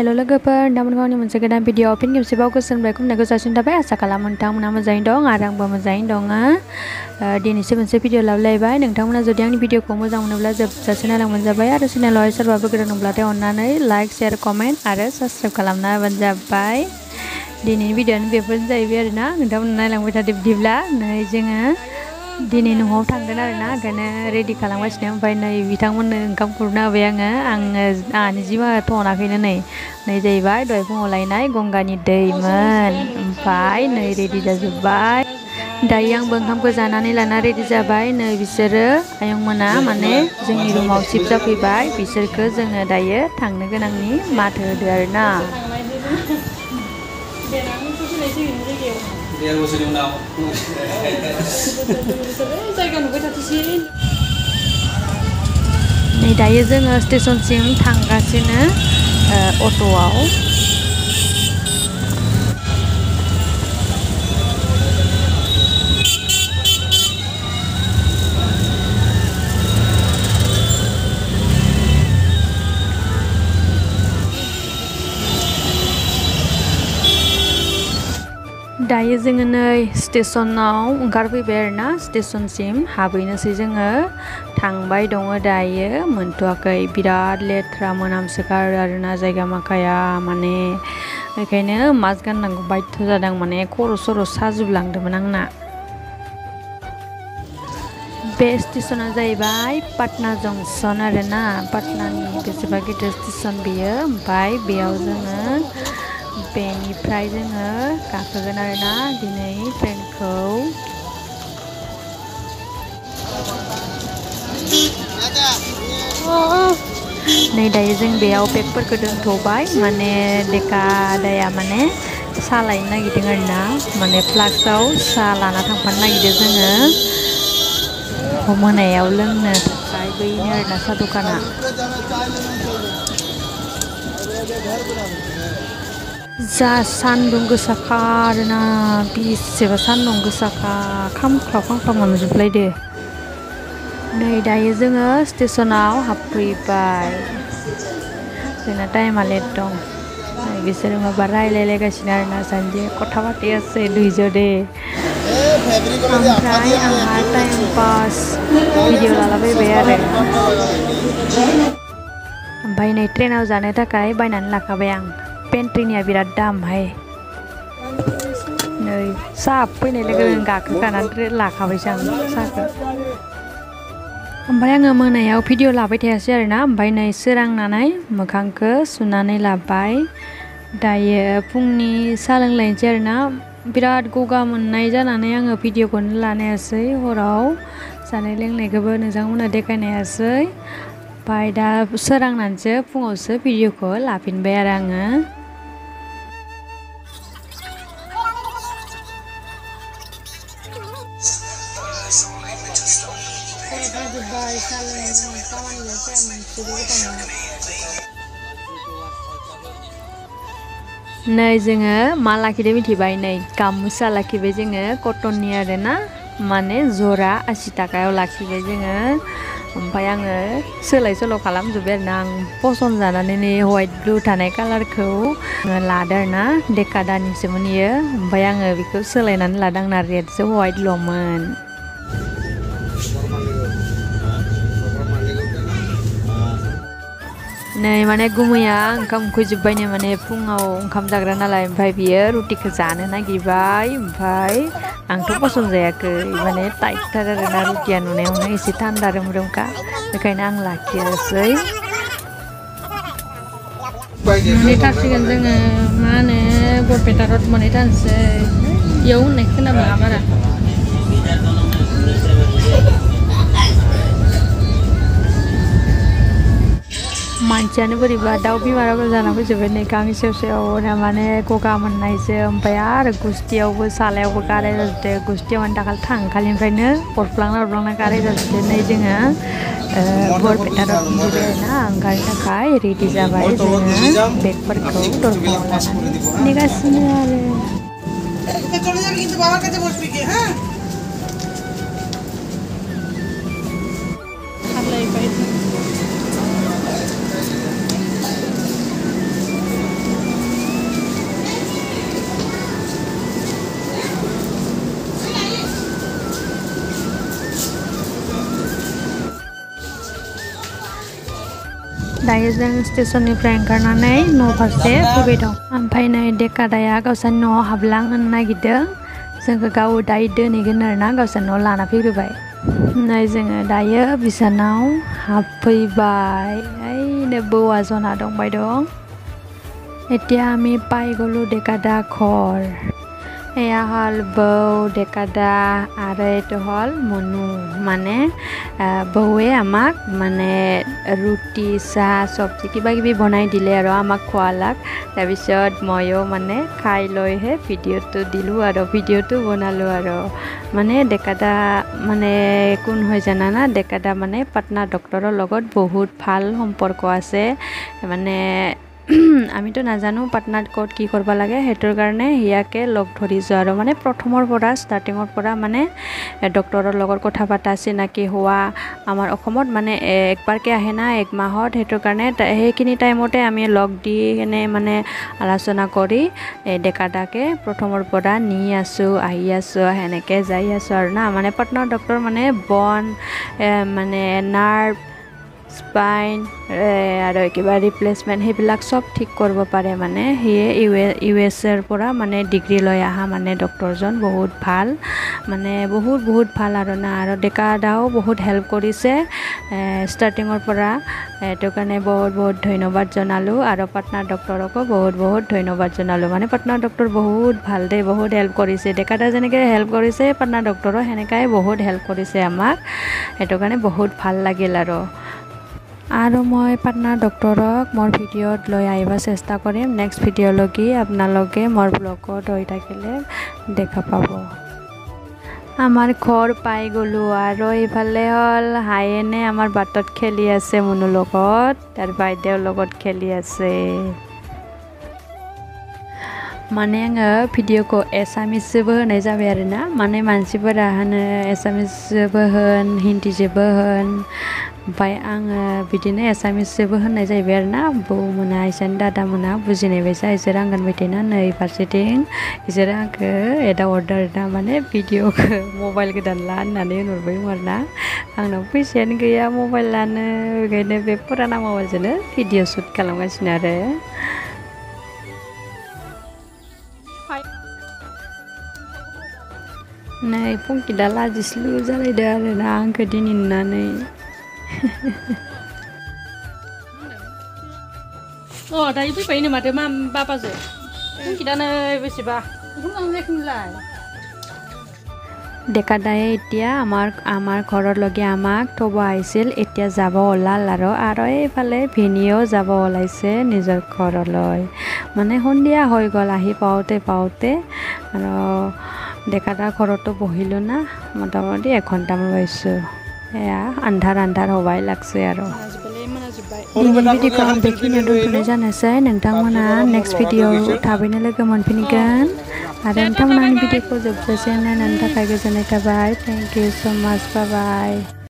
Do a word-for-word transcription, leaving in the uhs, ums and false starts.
Hello लोगोफोर नोंथांमोन गावनि मोनसे गोदान भिडिअ फिन खेबसेबाव गोसो होनबाय खुलुमनायखौ जासिनाय थाबाय आसा खालामो नोंथांमोना मोजाङैनो दं आरो आंबो मोजाङैनो दङ दिनैसो मोनसे भिडिअ लाबोलायबाय नोंथांमोना जुदि आंनि भिडिअखौ मोजां मोनोब्ला जोबजासे नायलांबानो जाबाय आरो चेनेलावहाय सोरबाफोर गोदान दंब्लाथाय अननानै लाइक शेयार कमेन्ट आरो साबस्क्राइब खालामना होबानो जाबाय दिनैनि भिडिअआनो बेफोरनो जाहैबाय आरोना नोंथांमोना नायलांबाय थादो बिदिब्ला नै जोङो दिनै न'आव थांगोन आरोना ओंखायनो रेडि खालामगासिनो ओमफ्राय नै बिथांमोननो ओंखाम खुरना होबाय आङो आङो आंहानि जिमा थनाखैनो नै नै जाहैबाय दहाय फुङाव लायनाय गंगानि दैमोन ओमफ्राय नै रेडि जाजोब्बाय दायो आंबो ओंखामखौ जानानै लाना रेडि जाबाय नै बिसोरो आयंमोना माने जोंनि रुमाव शिफ्ट जाफैबाय बिसोरखौ जोङो दायो थांनो गोनांनि माथो होदो आरोना नै दायो जोङो स्टेशनसिम थांगासिनो अट'आव दायो जोङो नै स्टेशनाव ओंखारफैबाय आरोना स्टेशनसिम हाबहैनोसै जोङो थांबाय दङ दायो मोनथ'वाखै बिराद लेथ्रा मोनामसोगारो आरोना जायगा माखाया माने बेखायनो मास्क गाननांगौ बायध' जादों माने खर' सर' साजोबलांदोंमोन आंना बे स्टेशना जाहैबाय पाटना जंक्शन आरोना पाटनानि बेसेबा गिदिर स्टेशन बेयो ओमफ्राय बेयाव जोङो बेनिफ्राय जोङो गाखोगोन आरोना दिनै ट्रेनखौ नै दायो जों बेयाव बेगफोरखौ दोनथ'बाय माने लेखा आदाया माने साहा लायनो नागिरदों आरोना माने फ्लाक्सआव साहा लाना थांफानो नागिरदों जोङो मोनायाव लोंनो थाखाय बैनो आरोना साहा दखाना जा सान्दुं गोसाखा आरोना बेसेबा सान्दुं गोसाखा खामख्लाव खामख्लाव मोनजोबलायदो नै दायो जोङो स्टेशनाव हाबफैबाय जोंना टाइमा लेट दं बिसोरो माबा रायलायलायगासिनो आरोना सानजे खथा बाथियासै दुइज' दे ओमफ्राय आंहा टाइम पास भिडिअ लालाबायबाय आरो ओमफ्राय नै ट्रेनाव जानो थाखाय बायनानै लाखाबाय आं पेन्ट्रिनिया बिराद दामहाय नै साहा फैनाय लोगो लोगो गाखोखानानै लाखाबायसो आं साहाखौ ओमफ्राय आङो मोनायाव भिडिअ लाबाय थायासै आरोना ओमफ्राय नै सोरांनानै मोखांखौ सुनानै लाबाय दायो फुंनि साहा लोंलायनोसै आरोना बिराद गगा मोननाय जानानै आङो भिडिअखौनो लानो हायासै हराव जानाय लोंनायखौबो नोंथांमोननो देखायनो हायासै ओमफ्राय दा सोरांनानैसो फुङावसो भिडिअखौ लाफिनबाय आरो आङो नै जोङो मा लाखिदों मिथिबाय नै गामुसा लाखिबाय जोङो कटननि आरोना माने जरा आसि थाखायाव लाखिबाय जोङो ओमफ्राय आङो सोलाय सोल' खालामजोब्बाय आरोना आं पसन जानानै नै हवाइट ब्लु थानाय कालारखौ लादों आरोना डेकादानिसोमोन इयो ओमफ्राय आङो बेखौ सोलायनानै लादों आंना रेडसो हवाइटल'मोन नै माने गुमैया ओंखाम उखैजोब्बायनो माने फुङाव ओंखाम जाग्रा नालाय ओमफ्राय बियो रुटिखौ जानो नागिरबाय ओमफ्राय आंथ' पसन्द जायाखै माने टाइटथार आरोना रुटिया नुनायावनो एसे थान्दा रोमरोमखा बेखायनो आं लाखियासै मोनहैथारसिगोन जोङो मा होनो बरपेटा रड मोनहैथारनोसै इयाव होननाय खोनाबाङा बारा मानसियानो बोरैबा दाउ बेमाराबो जाना फैजोब्बाय नै गां सेव सेव माने गगा मोननायसो ओमफ्राय आरो गुस्थियावबो सालायावबो गाराय जाजोबदो गुस्थियाव माने दाखालि थांखालिनिफ्रायनो अरफ्लांना अरफ्लांना गाराय जाजोबदो नै जोङो बरपेटा रड मोनफैबाय आरोना ओंखारनो थाखाय रेडि जाबाय जोङो बेगफोरखौ दरखंआव लानानै नेगासिनो आरो दायो जों स्टेशननिफ्राय ओंखारनानै न' फारसे फैबाय दं ओमफ्राय नै डेकादाया गावसोर न'आव हाबलांनो नागिरदों जोंखौ गाव दायो दोनहैगोन आरोना गावसोर न'आव लाना फैग्रोबाय नै जोङो दायो बिसानाव हाबफैबाय ओइनो बौआ जना दंबाय दं এতিয়া আমি পাই গ'লো ডেকাদা ঘৰ এয়া হ'ল বৌ ডেকাদা আৰু এইটো হ'ল মনু মানে বৌৱে আমাক মানে ৰুটি চাহ চব্জি কিবা কিবি বনাই দিলে আৰু আমাক খোৱালাক তাৰপিছত ময়ো মানে খাই লৈহে ভিডিঅ'টো দিলোঁ আৰু ভিডিঅ'টো বনালোঁ আৰু মানে ডেকাদা মানে কোন হয় জানানা ডেকাদা মানে পাটনা ডক্টৰৰ লগত বহুত ভাল সম্পৰ্ক আছে মানে আমিতো নাজানো পাটনাত ক'ত কি কৰিব লাগে হেতুৰ কাৰণে হিয়াকে লগ ধৰিছো আৰু মানে প্ৰথমৰ পৰা ষ্টাৰ্টিঙৰ পৰা মানে ডক্টৰৰ লগত কথা পাতা চিনাকি হোৱা আমাৰ অসমত মানে একবাৰকে আহে না এক মাহত হেতুৰ কাৰণে সেইখিনি টাইমতে আমি লগ দি এনে মানে আলোচনা কৰি ডেকাদাকে প্ৰথমৰ পৰা নি আছো আহি আছো হেনেকে যাই আছো আৰু না মানে পাটনাৰ ডক্টৰ মানে বন মানে নাৰ্ভ স্পাইন আৰু কিবা ৰিপ্লেচমেণ্ট সেইবিলাক সব ঠিক কৰিব পাৰে মানে হিয়ে ইউ এছ এৰ পৰা মানে ডিগ্ৰী লৈ আহা মানে ডক্টৰজন বহুত ভাল মানে বহুত বহুত ভাল আৰু না আৰু ডেকাদাও বহুত হেল্প কৰিছে ষ্টাৰ্টিঙৰ পৰা এইটো কাৰণে বহুত বহুত ধন্যবাদ জনালোঁ আৰু পাটনাৰ ডক্টৰকো বহুত বহুত ধন্যবাদ জনালোঁ মানে পাটনাৰ ডক্টৰ বহুত ভাল দে বহুত হেল্প কৰিছে ডেকাদা যেনেকৈ হেল্প কৰিছে পাটনাৰ ডক্টৰো সেনেকাই বহুত হেল্প কৰিছে আমাক সেইটো কাৰণে বহুত ভাল লাগিল আৰু আৰু মই পাটনাৰ ডক্টৰক মোৰ ভিডিঅ'ত লৈ আহিব চেষ্টা কৰিম নেক্সট ভিডিঅ'লৈকে আপোনালোকে মোৰ ব্লগত হৈ থাকিলে দেখা পাব আমাৰ ঘৰ পাই গ'লোঁ আৰু এইফালে হ'ল হায়েনে আমাৰ বাটত খেলি আছে মনুৰ লগত তাৰ বাইদেউৰ লগত খেলি আছে माने आङो भिडिअखौ एसामिसजोंबो होनाय जाबाय आरोना माने मानसिफोरा होनो एसामिसजोंबो होन हिन्दीजोंबो होन ओमफ्राय आङो बिदिनो एसामिसजोंबो होननाय जाहैबाय आरोना बौ मोना इसान दादा मोना बुजिनाय बायसा इसोर आंगन बायदिना नै फारसेथिं इसोरो आंखौ एदावहरदों आरोना माने भिडिअखौ मबाइल गोदान ला होननानै होनहरबायमोन आरोना आंनाव फैसायानो गैया मबाइल लानो ओंखायनो बे फुराना मबाइलजोंनो भिडिअ शुट खालामगासिनो आरो नै फंकिदा लाजिस्लु जालायदों आरोना आंखौ दिनै नुनानै अ दायो फैबायनो माथो मा बाबाजों फंकिदानो बेसेबा बेखौनो लांजायाखैमोनलाय ডেকাদায়ে এতিয়া আমাৰ আমাৰ ঘৰলৈকে আমাক থ'ব আহিছিল এতিয়া যাব ওলাল আৰু আৰু এইফালে ভিনিও যাব ওলাইছে নিজৰ ঘৰলৈ মানে সন্ধিয়া হৈ গ'ল আহি পাওঁতে পাওঁতে আৰু ডেকাদাৰ ঘৰতো বহিলোঁ না মোটামুটি এঘণ্টামান বহিছোঁ এয়া আন্ধাৰ আন্ধাৰ হबाय লাগছে আৰু दिनै भिडिअखौ आं बेखिनियाव दोनथ'नाय जानोसै नोंथांमोना नेक्स्ट भिडिअ थाबैनो लोगो मोनफिनगोन आरो नोंथांमोना आंनि भिडिअखौ जोबजासे नायनायनि थाखाय गोजोननाय थाबाय थेंक इउ सो माच बाय बाय